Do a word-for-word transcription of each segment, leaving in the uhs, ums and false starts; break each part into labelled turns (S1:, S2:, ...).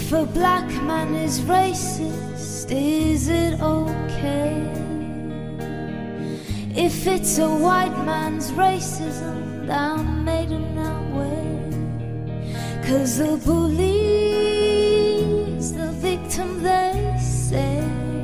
S1: If a black man is racist, is it okay? If it's a white man's racism, that made him that way. 'Cause the bully's the victim, they say.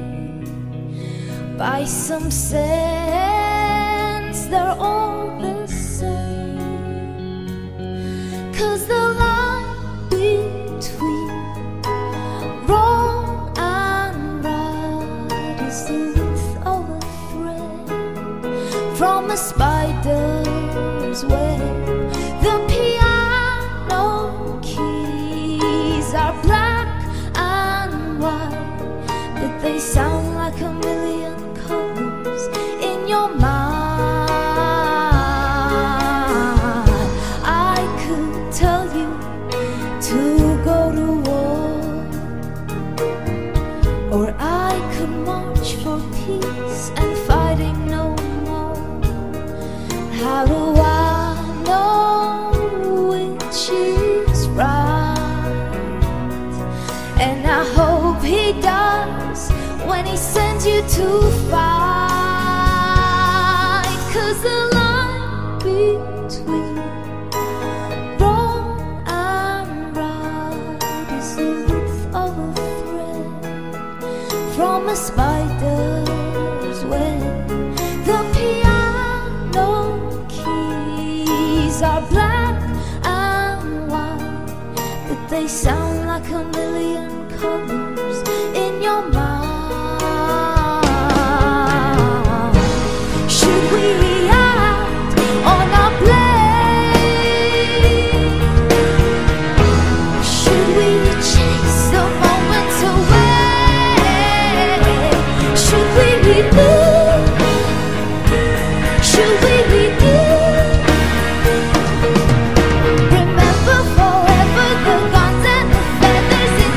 S1: By some sense, they're all the same. 'Cause the line between wrong and right is the width of a thread from a spider's web. The piano keys are black and white, but they sound like a million colors in your mind. I could tell you to go to war, or I could march for peace and fighting no more. How do I know which is right? And I hope he does when he sends you to fight. 'Cause the line between wrong and right is the width of a thread from a spider's web. The piano keys are black and white, but they sound like a million colors in your mind. Should we act or not blame? Should we chase the moments away? Should we renew? Should we renew? Remember forever the guns and the feathers in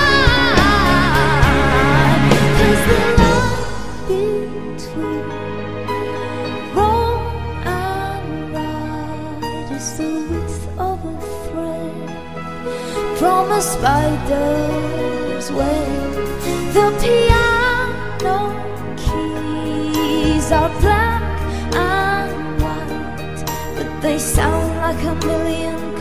S1: time. 'Cause the line between wrong and right is the width of a thread from a spider's web. The piano keys are black and white, but they sound like a million